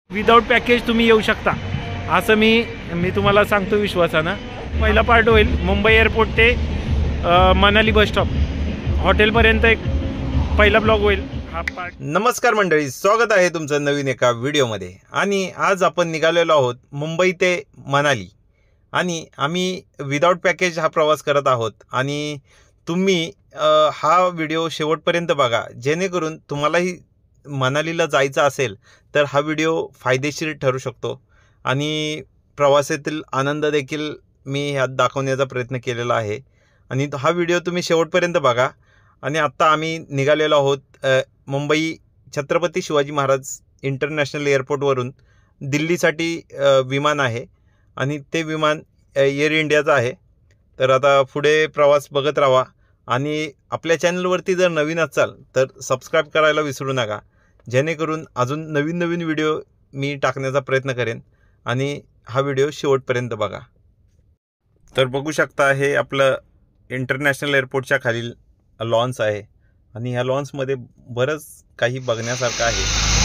Without package तुम्ही येऊ शकता असं मी तुम्हाला सांगतो विश्वासानं. पहिला पार्ट होईल मुंबई एअरपोर्ट ते मनाली बस स्टॉप हॉटेलपर्यंत एक पहिला ब्लॉग होईल हा पार्ट. नमस्कार मंडळी, स्वागत आहे तुमचं नवीन एका व्हिडिओमध्ये. आणि आज आपण निघालेलो आहोत मुंबई ते मनाली आणि आम्ही विदाउट पॅकेज हा प्रवास करत आहोत. आणि तुम्ही हा व्हिडिओ शेवटपर्यंत बघा, जेणेकरून तुम्हालाही मनालीला जायचं असेल तर हा व्हिडिओ फायदेशीर ठरू शकतो आणि प्रवासातील आनंद देखील मी ह्यात दाखवण्याचा प्रयत्न केलेला आहे. आणि हा व्हिडिओ तुम्ही शेवटपर्यंत बघा. आणि आत्ता आम्ही निघालेलो आहोत मुंबई छत्रपती शिवाजी महाराज इंटरनॅशनल एअरपोर्टवरून दिल्लीसाठी विमान आहे आणि ते विमान एअर इंडियाचं आहे. तर आता पुढे प्रवास बघत राहा आणि आपल्या चॅनलवरती जर नवीन असाल तर सबस्क्राईब करायला विसरू नका, जेणेकरून अजून नवीन नवीन व्हिडिओ मी टाकण्याचा प्रयत्न करेन. आणि हा व्हिडिओ शेवटपर्यंत बघा. तर बघू शकता हे आपलं इंटरनॅशनल एअरपोर्टच्या खालील लॉन्स आहे आणि ह्या लॉन्समध्ये बरंच काही बघण्यासारखं आहे.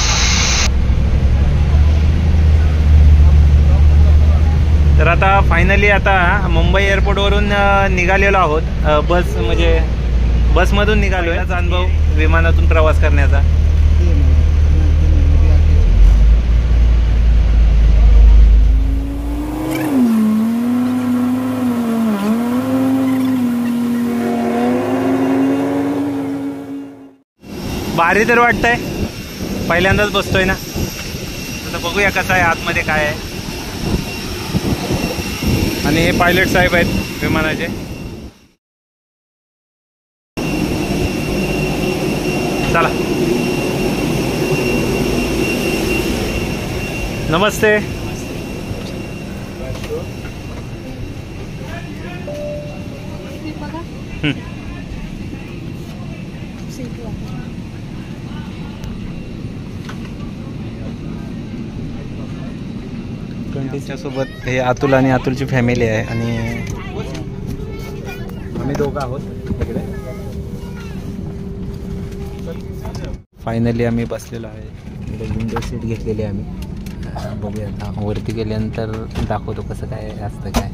तर आता फायनली आता मुंबई एअरपोर्टवरून निघालेलो आहोत. बसमधून निघालो आहे. याचा अनुभव विमानातून प्रवास करण्याचा. भारी तर वाटतंय, पहिल्यांदाच बसतोय ना. आता बघूया कसं आहे आतमध्ये काय आहे. आणि हे पायलट साहेब आहेत विमानाचे. चला, नमस्ते. कंटिन्यूच्या सोबत हे अतुल आणि अतुलची फॅमिली आहे आणि आम्ही दोघं आहोत तिकडे. फायनली आम्ही बसलेलो आहे. इकडे विंडो सीट घेतलेली आहे आम्ही. बघूया आता वरती गेल्यानंतर दाखवतो कसं काय असतं काय.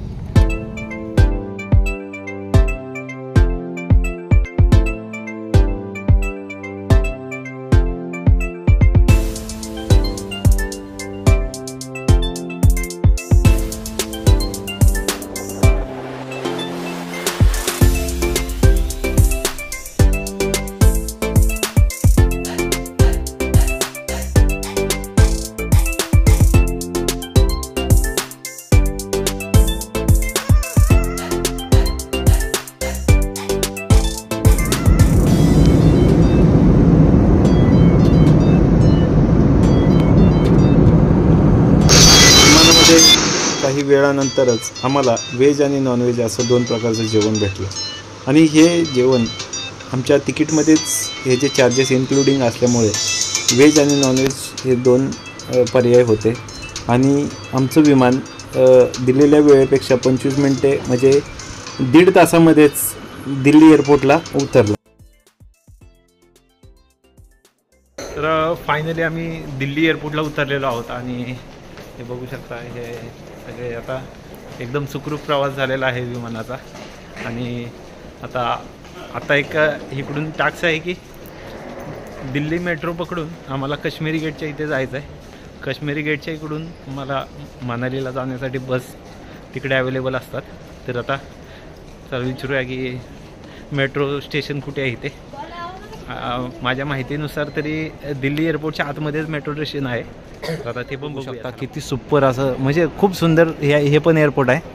काही वेळानंतरच आम्हाला व्हेज आणि नॉनव्हेज असं दोन प्रकारचं जेवण भेटलं. आणि हे जेवण आमच्या तिकीटमध्येच हे जे चार्जेस इन्क्लुडिंग असल्यामुळे व्हेज आणि नॉनव्हेज हे दोन पर्याय होते. आणि आमचं विमान दिलेल्या वेळेपेक्षा 25 मिनटे म्हणजे 1.5 तासामध्येच दिल्ली एअरपोर्टला उतरलं. तर फायनली आम्ही दिल्ली एअरपोर्टला उतरलेलो आहोत आणि हे बघू शकता हे सगळे आता एकदम सुखरूप प्रवास झालेला आहे विमानाचा. आणि आता एक इकडून टाक्स आहे की दिल्ली मेट्रो पकडून आम्हाला काश्मीरी गेटच्या इथे जायचं आहे. काश्मीरी गेटच्या इकडून मला मनालीला जाण्यासाठी बस तिकडे अवेलेबल असतात. तर आता चला विचारूया की मेट्रो स्टेशन कुठे आहे इथे. माझ्या माहितीनुसार तरी दिल्ली एअरपोर्टच्या आतमध्येच मेट्रो स्टेशन आहे. आता ते पण बघू शकता किती सुपर असं म्हणजे खूप सुंदर हे पण एअरपोर्ट आहे.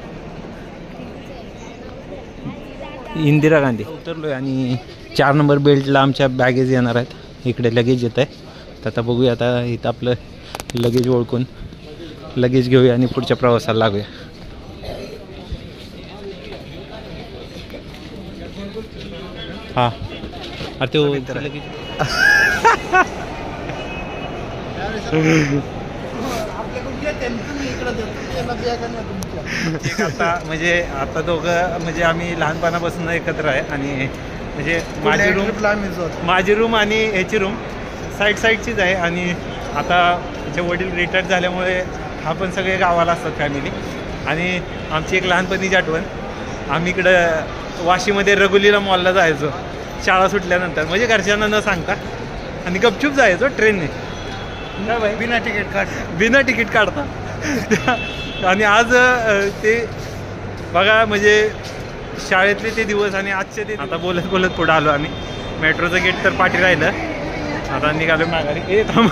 इंदिरा गांधी उतरलोय आणि 4 नंबर बेल्टला आमच्या बॅगेज येणार आहेत. इकडे लगेज येत आहे. तर आता बघूया, आता इथं आपलं लगेज ओळखून लगेज घेऊया आणि पुढच्या प्रवासाला लागूया. हां अरे ते लगेज आता म्हणजे आता दोघं म्हणजे आम्ही लहानपणापासून एकत्र आहे आणि म्हणजे माझी रूम आणि ह्याची रूम साईडचीच आहे आणि आता त्याचे वडील रिटायर झाल्यामुळे हा पण सगळे गावाला असतात फॅमिली. आणि आमची एक लहानपणीची आठवण, आम्ही इकडं वाशीमध्ये रघुलीला मॉलला जायचो शाळा सुटल्यानंतर, म्हणजे घरच्यांना न सांगता, आणि गपचूप जायचो ट्रेनने. काय बाई, बिना तिकीट काढता. आणि आज ते बघा, म्हणजे शाळेतले ते दिवस आणि आजचे ते. आता बोलत बोलत पुढं आलो आम्ही. मेट्रोचं गेट तर पाठी राहिलं, आता निघालो माघारी. थांब,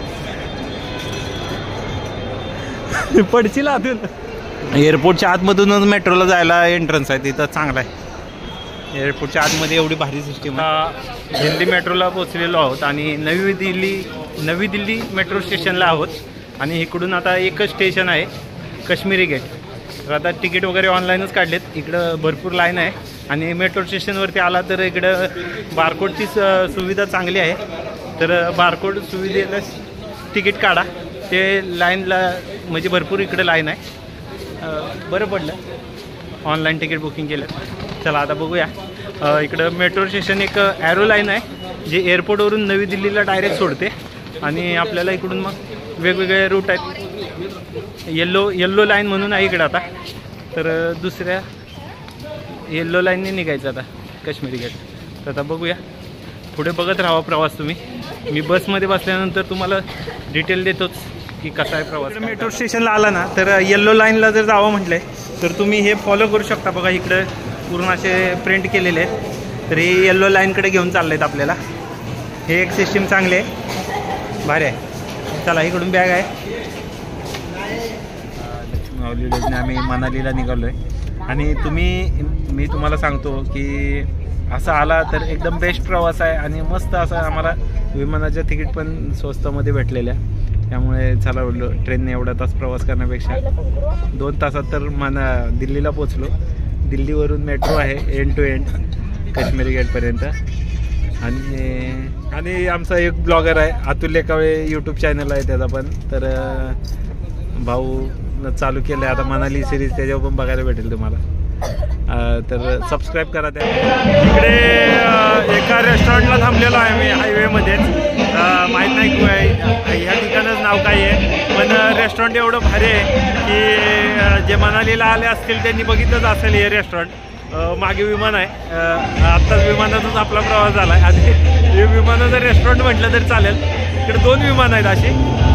पडशील आतून. एअरपोर्टच्या आतमधूनच मेट्रोला जायला एंट्रन्स आहे, तिथं चांगला आहे. एअरपोर्टच्या आतमध्ये एवढी भारी सिस्टीम आहे. दिल्ली मेट्रोला पोचलेलो आहोत आणि नवी दिल्ली मेट्रो स्टेशनला आहोत. आणि इकडून आता एकच स्टेशन आहे, काश्मीरी गेट. तर आता तिकीट वगैरे ऑनलाईनच काढलेत. इकडं भरपूर लाईन आहे. आणि मेट्रो स्टेशनवरती आला तर इकडं बारकोडची सुविधा चांगली आहे. तर बारकोड सुविधेला तिकीट काढा, ते लाईनला म्हणजे भरपूर इकडे लाईन आहे. बरं पडलं ऑनलाईन तिकीट बुकिंग केलं. चला आता बघूया. इकडं मेट्रो स्टेशन एक ॲरो लाईन आहे, जे एअरपोर्टवरून नवी दिल्लीला डायरेक्ट सोडते. आणि आपल्याला इकडून मग वेगवेगळे रूट आहेत. येल्लो लाईन म्हणून आहे इकडं आता. तर दुसऱ्या येल्लो लाईनने निघायचं आता काश्मीरी गेट. तर आता बघूया, पुढे बघत राहा प्रवास तुम्ही. मी बसमध्ये बसल्यानंतर तुम्हाला डिटेल देतोच की कसा आहे प्रवास. मेट्रो स्टेशनला आला ना तर येल्लो लाईनला जर जावं म्हटलंय तर तुम्ही हे फॉलो करू शकता. बघा इकडं पूर्ण असे प्रिंट केलेले आहेत. तर हे येल्लो लाईनकडे घेऊन चालले आहेत आपल्याला. हे एक सिस्टीम चांगली आहे, भारी आहे. चला इकडून बॅग आहे. लक्ष्मी माऊलीला आम्ही मनालीला निघालो आहे. आणि मी तुम्हाला सांगतो की असं आला तर एकदम बेस्ट प्रवास आहे. आणि मस्त असं आम्हाला विमानाच्या तिकीट पण स्वस्तामध्ये भेटलेल्या. त्यामुळे चला बोललो, ट्रेनने एवढा तास प्रवास करण्यापेक्षा 2 तासात तर दिल्लीला पोचलो. दिल्लीवरून मेट्रो आहे एंड टू एंड काश्मीरी गेटपर्यंत. आणि आमचा एक ब्लॉगर आहे अतुल लेकाळे, यूट्यूब चॅनल आहे त्याचा पण. तर भाऊ चालू केलं आहे आता मनाली सिरीज, त्याच्यावर पण बघायला भेटेल तुम्हाला. तर सबस्क्राईब करा. त्या इकडे एका रेस्टॉरंटला थांबलेलो आहे मी हायवेमध्येच. माहीत नाही ह्या ठिकाणच नाव काय आहे, पण रेस्टॉरंट एवढं भारी आहे की जे मनालीला आले असतील त्यांनी बघितलंच असेल हे रेस्टॉरंट. मागे विमान आहे, आत्ताच विमानातच आपला प्रवास झाला आहे. आणि हे विमानाचं रेस्टॉरंट म्हटलं तरी चालेल. इकडे 2 विमान आहेत अशी.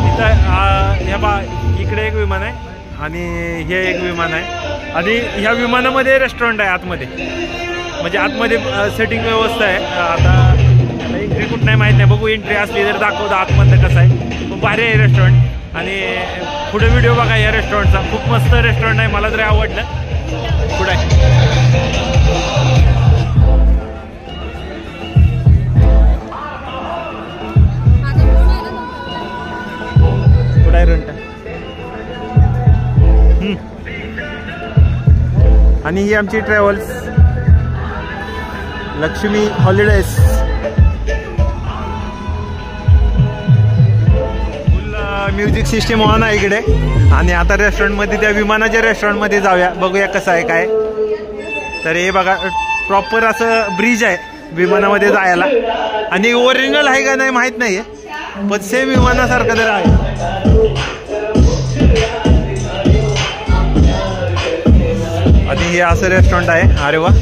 इथं इकडे एक विमान आहे आणि हे एक विमान आहे. आणि ह्या विमानामध्ये रेस्टॉरंट आहे आतमध्ये, म्हणजे आतमध्ये सेटिंग व्यवस्था आहे. आता एंट्री कुठं नाही माहीत नाही, बघू एंट्री असली तर दाखवतो आतमध्ये कसं आहे. खूप भारी आहे रेस्टॉरंट. आणि पुढे व्हिडिओ बघा या रेस्टॉरंटचा, खूप मस्त रेस्टॉरंट आहे, मला तरी आवडलं. पुढे आणि ही आमची travels Lakshmi holidays. Full music system on आहे इकडे. आणि आता रेस्टॉरंटमध्ये, त्या विमानाच्या रेस्टॉरंटमध्ये जाऊया, बघूया कसं आहे काय. तर हे बघा प्रॉपर असं ब्रिज आहे विमानामध्ये जायला. आणि ओरिजिनल आहे का नाही माहीत नाही आहे, पण सेम विमानासारखं तर आहे. आणि हे असं रेस्टॉरंट आहे. अरे वा.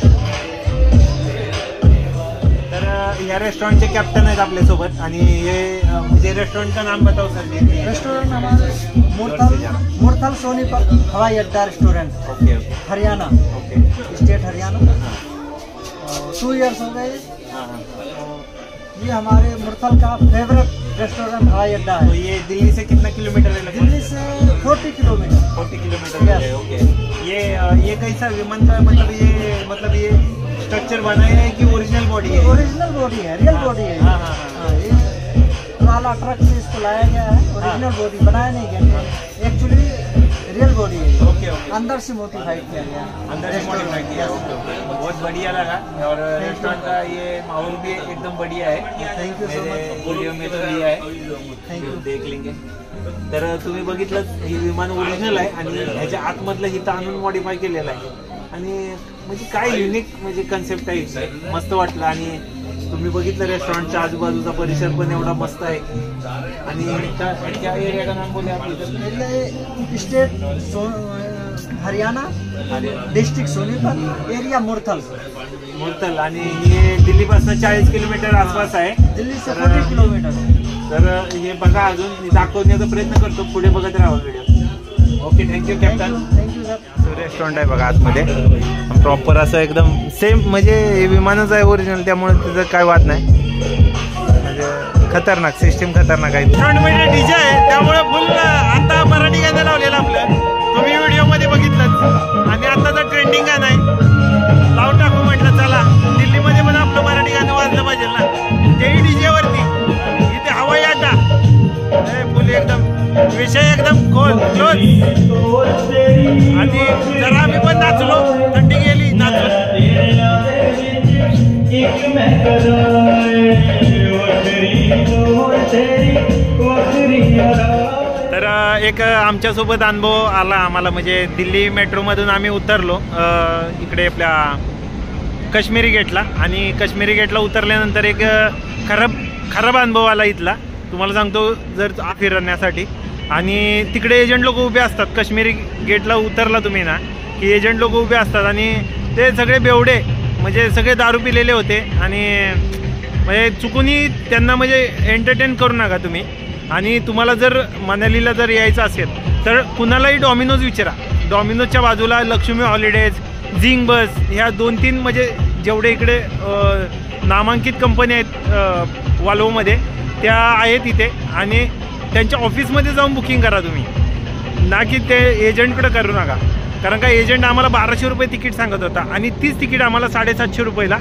तर या रेस्टॉरंटचे कॅप्टन आहेत आपल्यासोबत. आणि हे म्हणजे रेस्टॉरंटचं नाम बताओ सर. रेस्टोरेंट हमारा Murthal Sonipat Hawai Adda restaurant. Okay. Haryana. Okay. State Haryana. 2 years हो गए. ये हमारे मुरथल का फेवरेट रेस्टोरेंट हवाई अड्डा है. तो ये दिल्ली से कितना किलोमीटर है? दिल्ली से 40 किलोमीटर. 40 किलोमीटर है. ओके. ये कैसा विमान का मतलब ये स्ट्रक्चर बनाया है कि ओरिजिनल बॉडी है? ओरिजिनल बॉडी है, रियल बॉडी है. हाँ हाँ हाँ. ये वाला ट्रक से इसको लाया गया है. ओरिजिनल बॉडी बनाया नहीं गया, एक्चुअली रियल बॉडी है. Okay okay. अंदर से मॉडिफाइड किया गया, अंदर से मॉडिफाई किया. Okay okay. बहुत बढ़िया लगा. और रेस्टोरेंट का ये माहौल भी एकदम बढ़िया है. Thank you so much. Video में तो लिया है, थैंक यू. देख लेंगे. तर तुम्ही बघितलं हे विमान ओरिजिनल आहे आणि ह्याच्या आतमधलं इथं आणून मॉडिफाय केलेलं आहे. आणि म्हणजे काय युनिक म्हणजे कन्सेप्ट आहे, मस्त वाटलं. आणि तुम्ही बघितलं रेस्टॉरंटच्या आजूबाजूचा परिसर पण एवढा मस्त आहे. आणि क्या एरिया का नाम बोले आप? State Haryana, district Sonipat, area Murthal. आणि हे दिल्लीपासून 40 किलोमीटर आसपास आहे. दिल्ली से 40 किलोमीटर. तर हे बघा, अजून दाखवण्याचा प्रयत्न करतो, पुढे बघत राहा video. Okay, thank you captain. Thank you sir. Restaurant आहे बघा आतमध्ये, प्रॉपर असं एकदम सेम म्हणजे विमानच आहे ओरिजिनल, त्यामुळे त्याचं काय वाद नाही. म्हणजे खतरनाक सिस्टीम, खतरनाक आहे. रेस्टॉरंटमध्ये डीजे आहे, त्यामुळे फुल आता मराठी गाणं लावलेलं आपलं, तुम्ही व्हिडिओमध्ये बघितलं. आणि आताचं ट्रेंडिंग गाणं आहे, लावून टाकू म्हटलं चला, दिल्लीमध्ये पण आपलं मराठी गाणं वाजलं पाहिजे ना, तेही डीजेवरती. इथे हवाई अड्डा फुल एकदम, विषय एकदम क्लोज. आणि जरा आम्ही पण नाचलो, थंडी गेली नाचलो. तर एक आमच्यासोबत अनुभव आला आम्हाला, म्हणजे दिल्ली मेट्रोमधून आम्ही उतरलो इकडे आपल्या काश्मीरी गेटला. आणि काश्मीरी गेटला उतरल्यानंतर एक खराब अनुभव आला इथला, तुम्हाला सांगतो. जर फिरण्यासाठी आणि तिकडे एजंट लोक उभे असतात, काश्मीरी गेटला उतरला तुम्ही ना की एजंट लोक उभे असतात आणि ते सगळे बेवडे, म्हणजे सगळे दारू पिलेले होते. आणि म्हणजे चुकूनही त्यांना म्हणजे एंटरटेन करू नका तुम्ही. आणि तुम्हाला जर मनालीला जर यायचं असेल तर कुणालाही डॉमिनोज विचारा. डॉमिनोजच्या बाजूला लक्ष्मी हॉलिडेज, झिंग बस, ह्या 2-3 म्हणजे जेवढे इकडे नामांकित कंपनी आहेत वाल्वोमध्ये, त्या आहेत इथे. आणि त्यांच्या ऑफिसमध्ये जाऊन बुकिंग करा तुम्ही, ना की ते एजंटकडे करू नका. कारण का एजंट आम्हाला 1200 रुपये तिकीट सांगत होता आणि तीच तिकीट आम्हाला 750 रुपयाला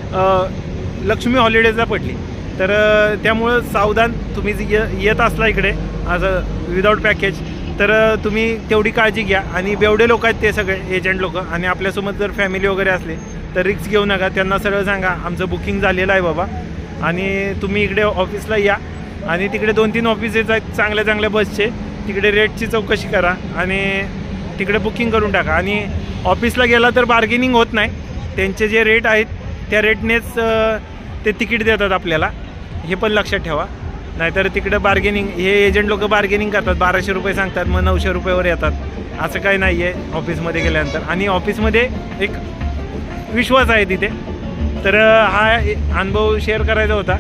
लक्ष्मी हॉलिडेजला पडली. तर त्यामुळं सावधान, तुम्ही येत असला इकडे असं विदाऊट पॅकेज, तर तुम्ही तेवढी काळजी घ्या. आणि बेवडे लोक आहेत ते सगळे एजंट लोक. आणि आपल्यासोबत जर फॅमिली वगैरे असले तर रिस्क घेऊ नका, त्यांना सरळ सांगा आमचं बुकिंग झालेलं आहे बाबा, आणि तुम्ही इकडे ऑफिसला या. आणि तिकडे 2-3 ऑफिसेस आहेत चांगल्या बसचे, तिकडे रेटची चौकशी करा आणि तिकडे बुकिंग करून टाका. आणि ऑफिसला गेला तर बार्गेनिंग होत नाही, त्यांचे जे रेट आहेत त्या रेटनेच ते तिकीट देतात आपल्याला, हे पण लक्षात ठेवा. नाहीतर तिकडे बार्गेनिंग, हे एजंट लोक बार्गेनिंग करतात, 1200 रुपये सांगतात, मग 900 रुपयावर येतात. असं काही नाही आहे ऑफिसमध्ये गेल्यानंतर. आणि ऑफिसमध्ये एक विश्वास आहे तिथे. तर हा अनुभव शेअर करायचा होता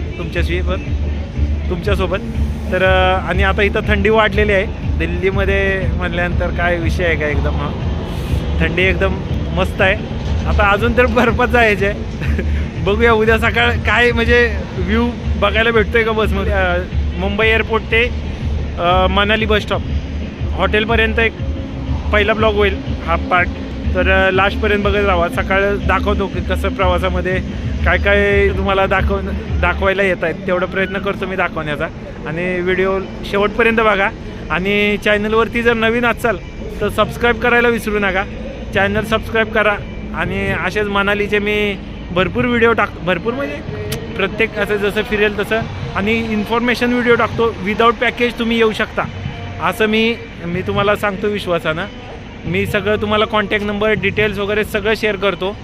तुमच्यासोबत. तर आणि आता इथं थंडी वाढलेली आहे दिल्लीमध्ये म्हटल्यानंतर, काय विषय आहे का एकदम. थंडी एकदम मस्त आहे. आता अजून तर बर्फात जायचं आहे. बघूया उद्या सकाळ काय म्हणजे व्ह्यू बघायला भेटतोय का बसमध्ये. मुंबई एअरपोर्ट ते मनाली बस स्टॉप हॉटेलपर्यंत एक पहिला ब्लॉग होईल हा पार्ट. तर लास्टपर्यंत बघत राहा. सकाळ दाखवतो की कसं प्रवासामध्ये काय काय तुम्हाला दाखवायला येत आहेत, तेवढा प्रयत्न करतो मी दाखवण्याचा. आणि व्हिडिओ शेवटपर्यंत बघा. आणि चॅनलवरती जर नवीन असाल तर सबस्क्राईब करायला विसरू नका. चॅनल सबस्क्राईब करा. आणि असेच मनालीचे मी भरपूर व्हिडिओ भरपूर म्हणजे प्रत्येक असं जसं फिरेल तसं. आणि इन्फॉर्मेशन व्हिडिओ टाकतो. विदाऊट पॅकेज तुम्ही येऊ शकता असं मी तुम्हाला सांगतो विश्वासानं. मी सगळं तुम्हाला कॉन्टॅक्ट नंबर, डिटेल्स वगैरे सगळं शेअर करतो.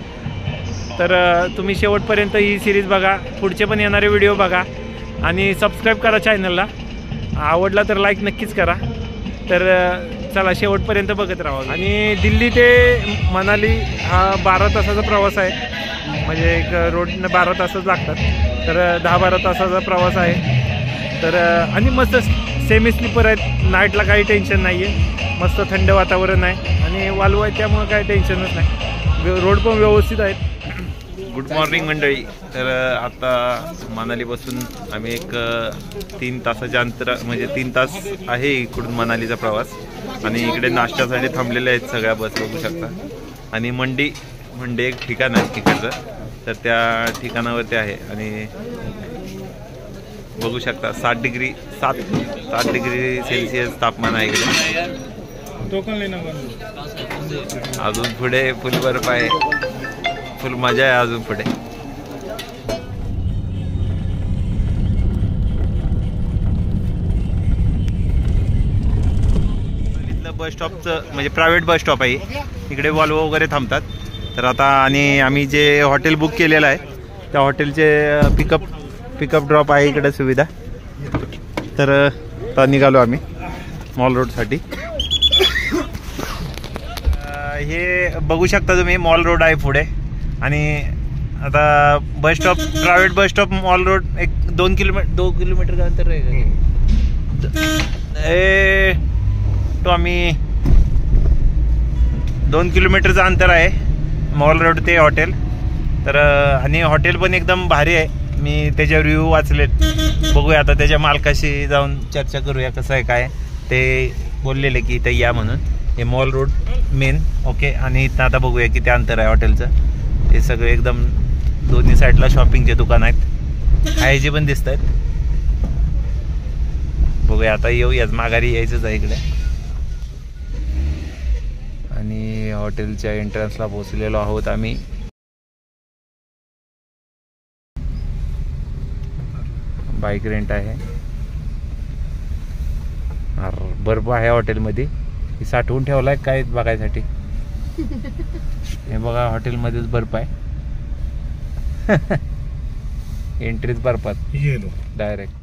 तर तुम्ही शेवटपर्यंत ही सिरीज बघा, पुढचे पण येणारे व्हिडिओ बघा आणि सबस्क्राईब करा चॅनलला. आवडला तर लाईक नक्कीच करा. तर चला शेवटपर्यंत बघत राहा. आणि दिल्ली ते मनाली हा 12 तासाचा प्रवास आहे. म्हणजे एक रोडनं 12 तासच लागतात. तर 10-12 तासाचा प्रवास आहे. तर आणि मस्त सेमी स्लीपर आहेत. नाईटला काही टेन्शन नाही आहे. मस्त थंड वातावरण आहे आणि वाल्वो आहे त्यामुळे काही टेन्शनच नाही. रोड पण व्यवस्थित आहेत. गुड मॉर्निंग मंडळी. तर आता मनालीपासून आम्ही एक 3 तासाच्या अंतर म्हणजे 3 तास आहे इकडून मनालीचा प्रवास. आणि इकडे नाश्त्यासाठी थांबलेले आहेत सगळ्या बस बघू शकता. आणि मंडी एक ठिकाण आहे तिकडचं, तर त्या ठिकाणावरती आहे. आणि बघू शकता 7 डिग्री सेल्सिअस तापमान आहे इकडे. अजून पुढे फुल बर्फ आहे, फुल मजा आहे अजून पुढे. इथलं बस स्टॉपचं म्हणजे प्रायव्हेट बस स्टॉप आहे. इकडे वॉल्वो वगैरे थांबतात. तर आता आणि आम्ही जे हॉटेल बुक केलेलं आहे त्या हॉटेलचे पिकअप ड्रॉप आहे इकडे सुविधा. तर आता निघालो आम्ही मॉल रोडसाठी. हे बघू शकता तुम्ही मॉल रोड आहे पुढे. आणि आता bus stop, private bus stop mall road एक 2 किलोमीटर का अंतर आहे. तो आम्ही 2 किलोमीटरचं अंतर आहे मॉल रोड ते हॉटेल. तर आणि हॉटेल पण एकदम भारी आहे. मी त्याच्यावर रिव्ह्यू वाचलेत. बघूया आता त्याच्या मालकाशी जाऊन चर्चा करूया कसं आहे काय. ते बोललेले की इथं या म्हणून. हे मॉल रोड मेन. ओके. आणि इथं आता बघूया किती अंतर आहे हॉटेलचं. हे सगळे एकदम दोन्ही साईडला शॉपिंगचे दुकान आहेत. खायचे पण दिसत आहेत. बघूया आता येऊयाच, माघारी यायचंच आहे इकडे. आणि हॉटेलच्या एंट्रन्सला पोहोचलेलो आहोत आम्ही. बाईक रेंट आहे. बर्फ आहे हॉटेलमध्ये. साठवून ठेवलाय काय बघायसाठी. हे बघा हॉटेलमध्येच बर्फ आहे. एंट्रीच बर्फात डायरेक्ट.